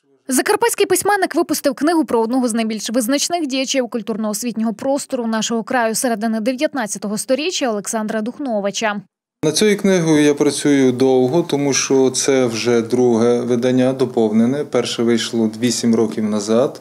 Закарпатський письменник випустив книгу про одного з найбільш визначних діячів культурно-освітнього простору нашого краю середини 19-го сторіччя Олександра Духновича. Над цією книгою я працюю довго, тому що це вже друге видання, доповнене. Перше вийшло 8 років назад.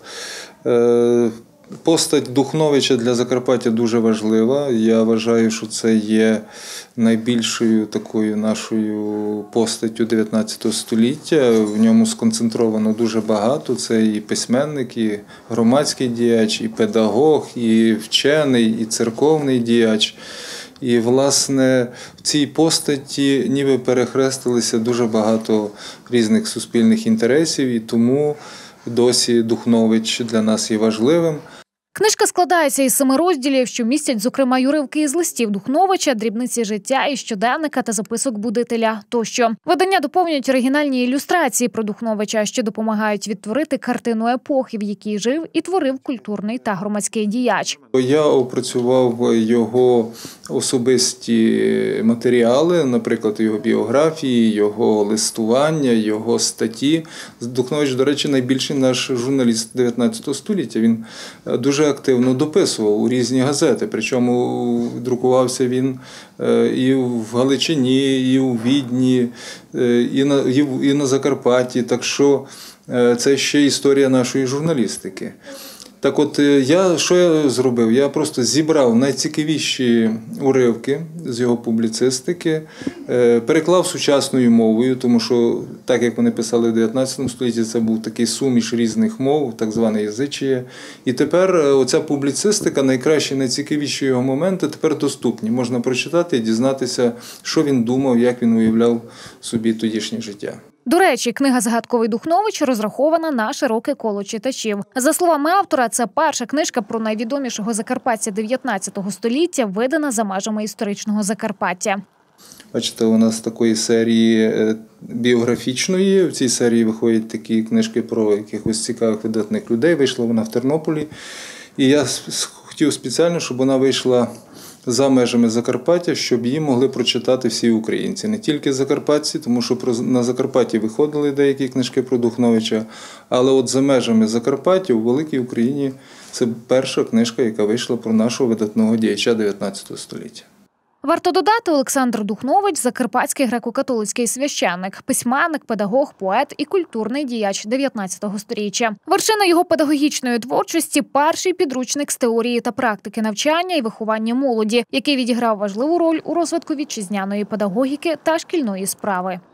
Постать Духновича для Закарпаття дуже важлива. Я вважаю, що це є найбільшою такою нашою постаттю 19 століття. В ньому сконцентровано дуже багато. Це і письменник, і громадський діяч, і педагог, і вчений, і церковний діяч. І, власне, в цій постаті ніби перехрестилися дуже багато різних суспільних інтересів, і тому досі Духнович для нас є важливим. Книжка складається із 7 розділів, що містять, зокрема, уривки із листів Духновича, дрібниці життя і щоденника та записок будителя тощо. Видання доповнюють оригінальні ілюстрації про Духновича, що допомагають відтворити картину епохи, в якій жив і творив культурний та громадський діяч. Я опрацював його особисті матеріали, наприклад, його біографії, його листування, його статті. Духнович, до речі, найбільший наш журналіст 19 століття. Він дуже активно дописував у різні газети, причому друкувався він і в Галичині, і у Відні, і на Закарпатті, так що це ще історія нашої журналістики. Так от, що я зробив? Я просто зібрав найцікавіші уривки з його публіцистики, переклав сучасною мовою, тому що, так як вони писали в 19 столітті, це був такий суміш різних мов, так зване язичіє. І тепер оця публіцистика, найкращі, найцікавіші його моменти тепер доступні. Можна прочитати і дізнатися, що він думав, як він уявляв собі тодішнє життя. До речі, книга «Загадковий Духнович» розрахована на широке коло читачів. За словами автора, це перша книжка про найвідомішого закарпатця 19 століття, видана за межами історичного Закарпаття. Бачите, у нас такої серії біографічної. В цій серії виходять такі книжки про якихось цікавих видатних людей. Вийшла вона в Тернополі. І я хотів спеціально, щоб вона вийшла за межами Закарпаття, щоб її могли прочитати всі українці. Не тільки закарпатці, тому що на Закарпатті виходили деякі книжки про Духновича, але от за межами Закарпаття у Великій Україні це перша книжка, яка вийшла про нашого видатного діяча 19 століття. Варто додати, Олександр Духнович – закарпатський греко-католицький священник, письменник, педагог, поет і культурний діяч 19 сторіччя. Вершина його педагогічної творчості – перший підручник з теорії та практики навчання і виховання молоді, який відіграв важливу роль у розвитку вітчизняної педагогіки та шкільної справи.